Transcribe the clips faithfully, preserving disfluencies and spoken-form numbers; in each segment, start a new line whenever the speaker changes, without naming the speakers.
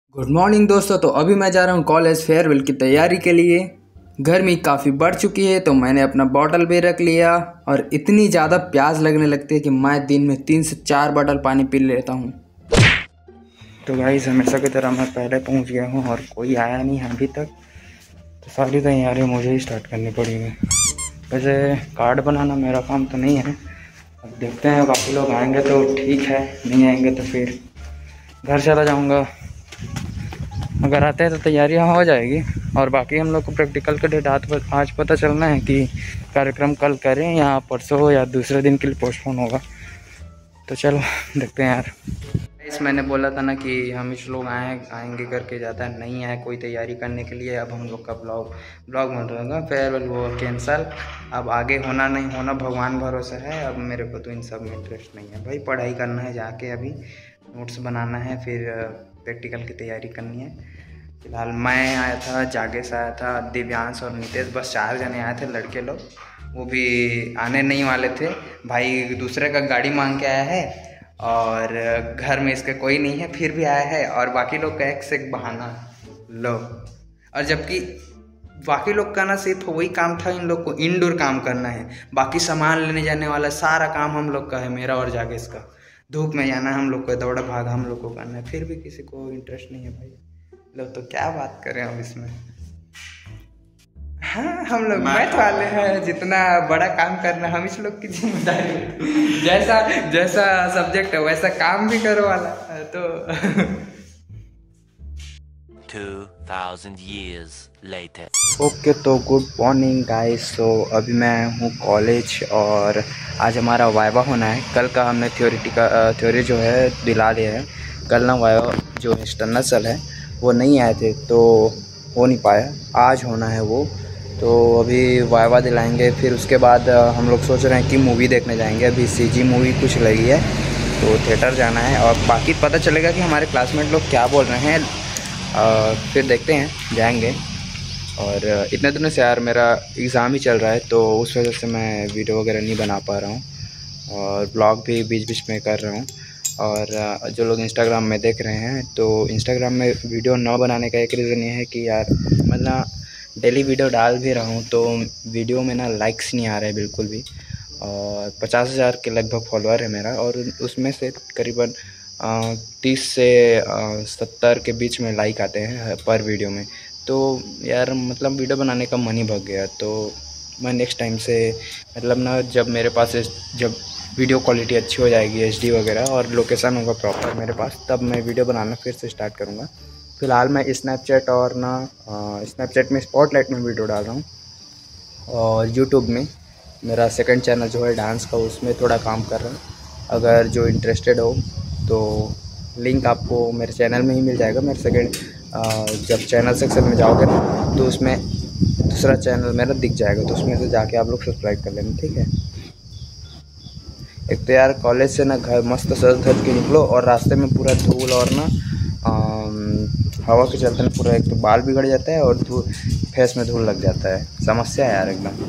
Good morning दोस्तों। तो अभी मैं जा रहा हूँ कॉलेज फेयरवेल की तैयारी के लिए। गर्मी काफ़ी बढ़ चुकी है तो मैंने अपना बॉटल भी रख लिया और इतनी ज़्यादा प्यास लगने लगती है कि मैं दिन में तीन से चार बॉटल पानी पी लेता हूँ। तो गाइस हमेशा की तरह मैं पहले पहुँच गया हूँ और कोई आया नहीं है अभी तक, तो सारी तैयारी मुझे ही स्टार्ट करनी पड़ेगी। वैसे कार्ड बनाना मेरा काम तो नहीं है, अब देखते हैं बाकी लोग आएंगे तो ठीक है, नहीं आएंगे तो फिर घर चला जाऊँगा। अगर आते हैं तो तैयारियाँ हो जाएगी। और बाकी हम लोग को प्रैक्टिकल का डेट आज पता चलना है कि कार्यक्रम कल करें या परसों या दूसरे दिन के लिए पोस्टपोन होगा। तो चलो देखते हैं यार। इस मैंने बोला था ना कि हम इस लोग आए आएंगे करके जाता है, नहीं आए कोई तैयारी करने के लिए। अब हम लोग का ब्लॉग ब्लॉग बन रहेगा, फेयरवेल वो कैंसल। अब आगे होना नहीं होना भगवान भरोसा है। अब मेरे को तो इन सब में इंटरेस्ट नहीं है भाई, पढ़ाई करना है जाके, अभी नोट्स बनाना है, फिर प्रैक्टिकल की तैयारी करनी है। फिलहाल मैं आया था, जागेश आया था, दिव्यांश और नितेश, बस चार जने आए थे लड़के लोग। वो भी आने नहीं वाले थे, भाई दूसरे का गाड़ी मांग के आया है और घर में इसके कोई नहीं है फिर भी आया है। और बाकी लोग का एक से एक बहाना लो। और जबकि बाकी लोग का ना सिर्फ वही काम था, इन लोग को इंडोर काम करना है, बाकी सामान लेने जाने वाला सारा काम हम लोग का है, मेरा और जागेश का। धूप में जाना है हम लोग को, दौड़ा भाग हम लोग को करना है, फिर भी किसी को इंटरेस्ट नहीं है भाई। लोग तो क्या बात करें अब इसमें। हाँ हम लोग मैथ वाले हैं, जितना बड़ा काम करना हम इस लोग की जिम्मेदारी। जैसा जैसा सब्जेक्ट है वैसा काम भी करो वाला तो
two thousand years later.
Okay तो गुड मॉर्निंग गाइस। तो अभी मैं हूँ कॉलेज और आज हमारा वाइवा होना है। कल का हमने थ्योरिटी का थ्योरी जो है दिला लिया है। कल ना वाइवा जो एक्सटर्नल सेल है वो नहीं आए थे तो हो नहीं पाया, आज होना है वो। तो अभी वाइवा दिलाएंगे, फिर उसके बाद हम लोग सोच रहे हैं कि मूवी देखने जाएंगे। अभी सीजी मूवी कुछ लगी है तो थिएटर जाना है और बाकी पता चलेगा कि हमारे क्लासमेट लोग क्या बोल रहे हैं। आ, फिर देखते हैं जाएंगे। और इतने दिनों से यार मेरा एग्ज़ाम ही चल रहा है तो उस वजह से मैं वीडियो वगैरह नहीं बना पा रहा हूँ और ब्लॉग भी बीच बीच में कर रहा हूँ। और जो लोग इंस्टाग्राम में देख रहे हैं तो इंस्टाग्राम में वीडियो न बनाने का एक रीज़न ये है कि यार मतलब डेली वीडियो डाल भी रहा हूँ तो वीडियो में ना लाइक्स नहीं आ रहे बिल्कुल भी। और पचास हज़ार के लगभग फॉलोअर है मेरा और उसमें से करीबन तीस से सत्तर के बीच में लाइक आते हैं पर वीडियो में। तो यार मतलब वीडियो बनाने का मन ही भग गया। तो मैं नेक्स्ट टाइम से मतलब ना जब मेरे पास जब वीडियो क्वालिटी अच्छी हो जाएगी, एचडी वगैरह और लोकेशन होगा प्रॉपर मेरे पास, तब मैं वीडियो बनाना फिर से स्टार्ट करूँगा। फ़िलहाल मैं स्नैपचैट और ना स्नैपचैट में स्पॉटलाइट में वीडियो डाल रहा हूँ और यूट्यूब में मेरा सेकंड चैनल जो है डांस का, उसमें थोड़ा काम कर रहा हूँ। अगर जो इंटरेस्टेड हो तो लिंक आपको मेरे चैनल में ही मिल जाएगा। मेरे सेकंड जब चैनल सेक्शन में जाओगे ना तो उसमें दूसरा चैनल मेरा दिख जाएगा, तो उसमें से जाके आप लोग सब्सक्राइब कर लेना, ठीक है। एक तो यार कॉलेज से ना घर मस्त सज धज के निकलो और रास्ते में पूरा धूल और ना हवा के चलते ना पूरा एक तो बाल बिगड़ जाता है और धूल फेस में धूल लग जाता है, समस्या है यार एकदम।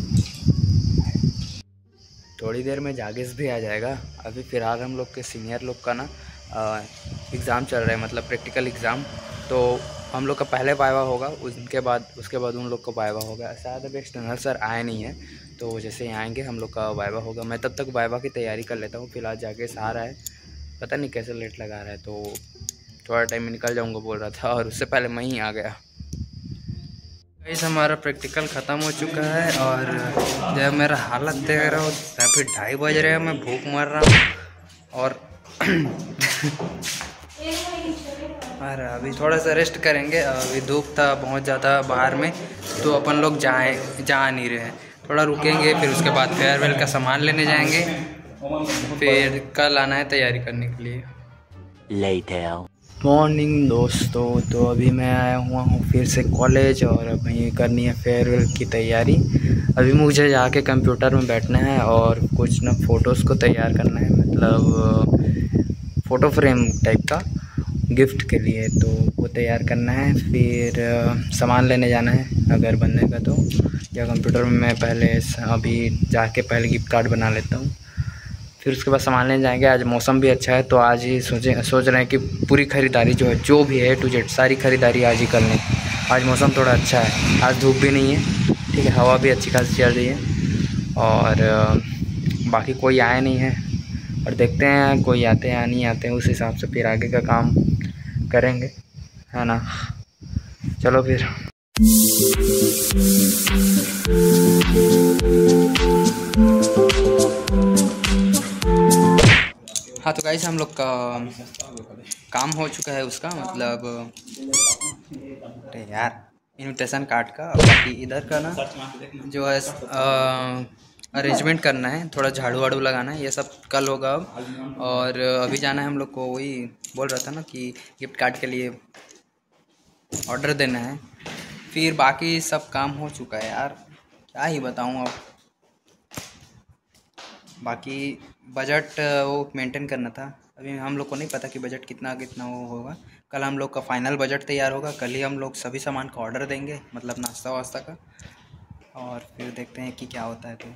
थोड़ी देर में जागेश भी आ जाएगा। अभी फ़िलहाल हम लोग के सीनियर लोग का ना एग्ज़ाम चल रहा है, मतलब प्रैक्टिकल एग्ज़ाम। तो हम लोग का पहले वाइवा होगा, उसके बाद उसके बाद उन लोग का वाइवा होगा। शायद अभी एक्सटर्नल सर आए नहीं है तो जैसे ही आएंगे हम लोग का वाइवा होगा। मैं तब तक वाइवा की तैयारी कर लेता हूँ। फिलहाल जागेश आ रहा है, पता नहीं कैसे लेट लगा रहा है, तो थोड़ा टाइम में निकल जाऊँगा बोल रहा था और उससे पहले मैं ही आ गया। गाइस हमारा प्रैक्टिकल ख़त्म हो चुका है और जब मेरा हालत देख रहा हो फिर ढाई बज रहे हैं, मैं भूख मर रहा हूँ और अरे अभी थोड़ा सा रेस्ट करेंगे। अभी धूप था बहुत ज़्यादा बाहर में तो अपन लोग जाए जा नहीं रहे हैं, थोड़ा रुकेंगे। फिर उसके बाद फेयरवेल का सामान लेने जाएंगे, फिर कल आना है तैयारी करने के लिए।
Later.
मॉर्निंग दोस्तों, तो अभी मैं आया हुआ हूँ फिर से कॉलेज और अभी करनी है फेयरवेल की तैयारी। अभी मुझे जाके कंप्यूटर में बैठना है और कुछ ना फ़ोटोज़ को तैयार करना है, मतलब फ़ोटो फ्रेम टाइप का गिफ्ट के लिए, तो वो तैयार करना है। फिर सामान लेने जाना है अगर बनेगा तो, या कंप्यूटर में मैं पहले अभी जाके पहले गिफ्ट कार्ड बना लेता हूँ। फिर उसके बाद सामान लेने जाएंगे। आज मौसम भी अच्छा है तो आज ही सोचे सोच रहे हैं कि पूरी ख़रीदारी जो है जो भी है टू जेड सारी ख़रीदारी आज ही कर लें। आज मौसम थोड़ा अच्छा है, आज धूप भी नहीं है, ठीक है, हवा भी अच्छी खासी चल रही है। और बाकी कोई आया नहीं है और देखते हैं कोई आते हैं या नहीं आते हैं, उस हिसाब से फिर आगे का काम करेंगे, है ना। चलो फिर। हाँ तो गाइस हम लोग का काम हो चुका है उसका, मतलब अरे यार इनविटेशन कार्ड का। बाकी इधर का ना जो है अरेंजमेंट करना है, थोड़ा झाड़ू वाड़ू लगाना है, ये सब कल होगा अब। और अभी जाना है हम लोग को, वही बोल रहा था ना कि गिफ्ट कार्ड के लिए ऑर्डर देना है। फिर बाकी सब काम हो चुका है यार, क्या ही बताऊँ अब। बाकी बजट वो मेंटेन करना था, अभी हम लोग को नहीं पता कि बजट कितना कितना वो होगा। कल हम लोग का फाइनल बजट तैयार होगा, कल ही हम लोग सभी सामान का ऑर्डर देंगे, मतलब नाश्ता वास्ता का, और फिर देखते हैं कि क्या होता है। तो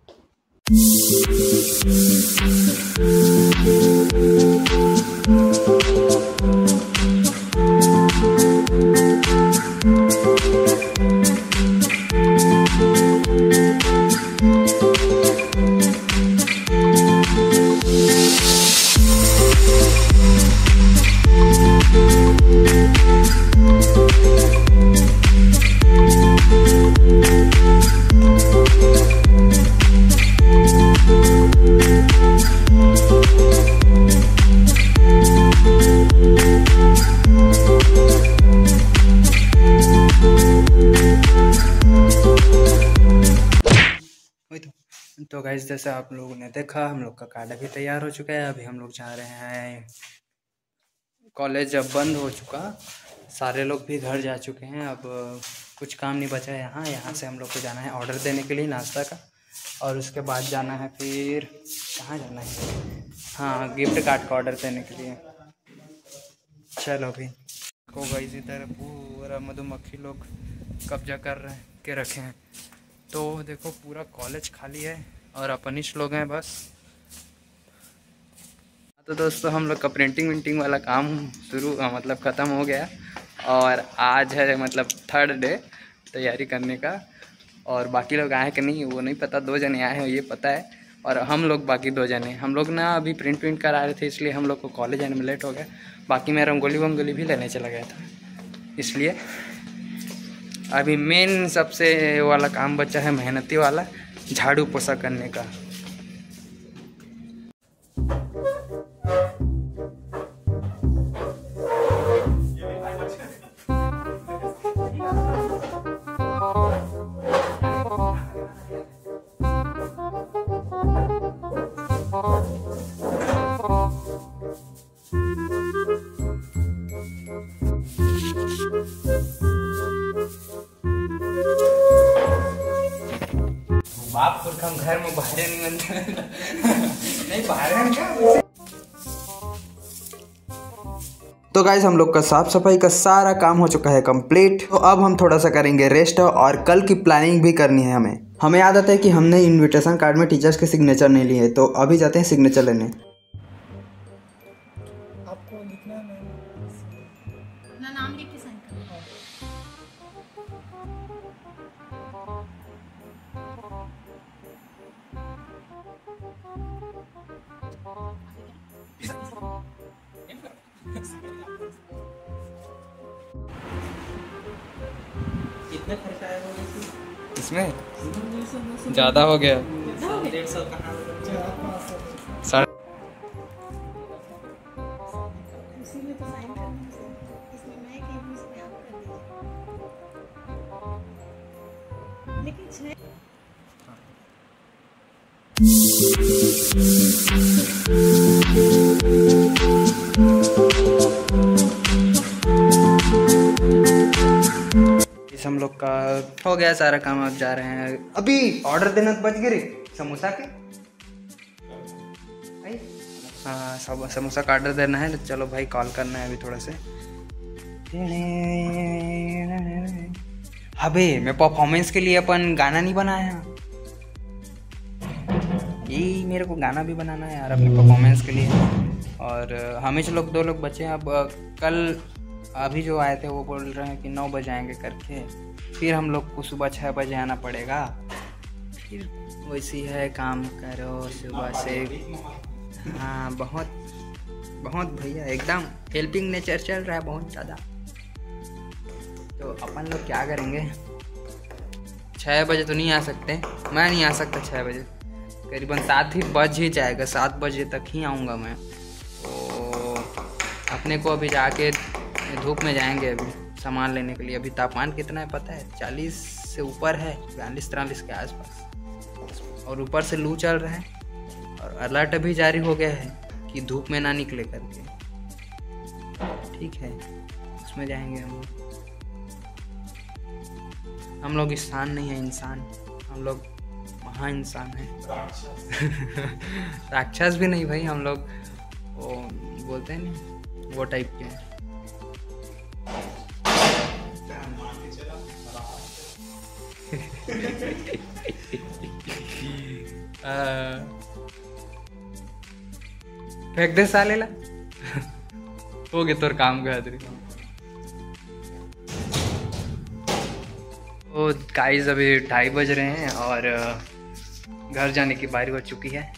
तो गाइस जैसे आप लोगों ने देखा हम लोग का कार्ड अभी तैयार हो चुका है। अभी हम लोग जा रहे हैं कॉलेज, अब बंद हो चुका, सारे लोग भी घर जा चुके हैं। अब कुछ काम नहीं बचा है यहाँ यहाँ से हम लोग को जाना है ऑर्डर देने के लिए नाश्ता का, और उसके बाद जाना है फिर कहाँ जाना है, हाँ गिफ्ट कार्ड का ऑर्डर देने के लिए। चलो भी को गाइस इधर पूरा मधुमक्खी लोग कब्जा कर रहे हैं के रखे हैं, तो देखो पूरा कॉलेज खाली है और अपनिश लोग हैं बस। तो दोस्तों हम लोग का प्रिंटिंग विंटिंग वाला काम शुरू मतलब ख़त्म हो गया, और आज है मतलब थर्ड डे तैयारी करने का। और बाकी लोग आए कि नहीं वो नहीं पता, दो जने आए हैं ये पता है, और हम लोग बाकी दो जने हम लोग ना अभी प्रिंट प्रिंट करा रहे थे, इसलिए हम लोग को कॉलेज आने में लेट हो गया। बाकी मैं रंगोली वंगोली भी लेने चला गया था, इसलिए अभी मेन सबसे वाला काम बचा है मेहनती वाला, झाड़ू पोछा करने का। बाप को हम घर में बाहर नहीं बनते नहीं बाहर हैं क्या। तो गाइस हम लोग का साफ सफाई का सारा काम हो चुका है कंप्लीट। तो अब हम थोड़ा सा करेंगे रेस्ट, और कल की प्लानिंग भी करनी है हमें। हमें याद आता है कि हमने इनविटेशन कार्ड में टीचर्स के सिग्नेचर नहीं लिए, तो अभी जाते हैं सिग्नेचर लेने।
आपको लिखना है ना, नाम लिख के साइन करना।
कितना खर्चा आएगा इसमें? ज़्यादा हो गया, डेढ़ सौ कहाँ साढ़े इस हम लोग का हो गया सारा काम। अब जा रहे हैं, अभी ऑर्डर देना तो बच गए समोसा के। हाँ सब समोसा का ऑर्डर देना है, तो चलो भाई कॉल करना है अभी थोड़ा से। अबे मैं परफॉर्मेंस के लिए अपन गाना नहीं बनाया, ये मेरे को गाना भी बनाना है यार अपने परफॉर्मेंस के लिए। और हम ही लोग दो लोग बचे हैं। अब कल अभी जो आए थे वो बोल रहे हैं कि नौ बजे आएंगे करके, फिर हम लोग को सुबह छः बजे आना पड़ेगा। फिर वैसी है, काम करो सुबह से। हाँ बहुत बहुत भैया एकदम हेल्पिंग नेचर चल रहा है बहुत ज़्यादा। तो अपन लोग क्या करेंगे, छः बजे तो नहीं आ सकते, मैं नहीं आ सकता छः बजे, करीबन सात ही बज ही जाएगा, सात बजे तक ही आऊँगा मैं। तो अपने को अभी जाके धूप में जाएंगे अभी सामान लेने के लिए। अभी तापमान कितना है पता है, चालीस से ऊपर है, बयालीस तिरालीस के आसपास, और ऊपर से लू चल रहा है और अलर्ट भी जारी हो गया है कि धूप में ना निकले करके। ठीक है, उसमें जाएंगे हम लोग। हम लोग इंसान नहीं है, इंसान हम लोग महा इंसान है। राक्षस भी नहीं भाई, हम लोग वो बोलते हैं ना वो टाइप के हैं। फेंक दे साले ला हो गए तोर काम का। तो गाइस अभी ढाई बज रहे हैं और घर जाने की बारी हो चुकी है।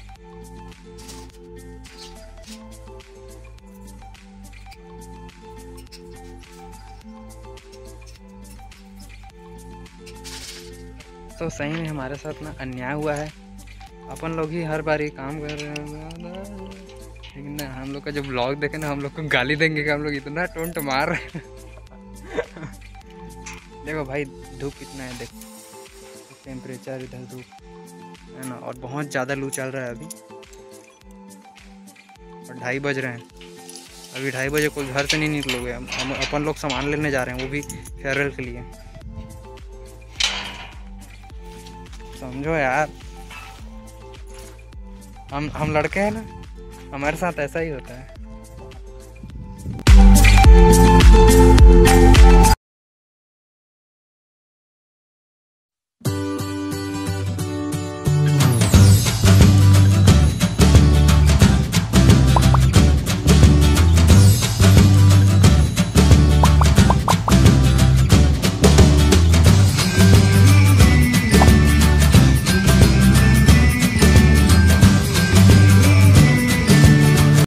तो सही में हमारे साथ ना अन्याय हुआ है। अपन लोग ही हर बार ही काम कर रहे हैं, लेकिन ना हम लोग का जब ब्लॉग देखे ना हम लोग को गाली देंगे कि हम लोग इतना टोंट मार रहे हैं। देखो भाई धूप कितना है, देखो टेम्परेचर इधर धूप है ना, और बहुत ज़्यादा लू चल रहा है अभी। और ढाई बज रहे हैं, अभी ढाई बजे कोई घर से नहीं निकलोगे। हम हम अपन लोग सामान लेने जा रहे हैं, वो भी फेयरवेल के लिए। समझो यार, हम हम लड़के हैं ना, हमारे साथ ऐसा ही होता है।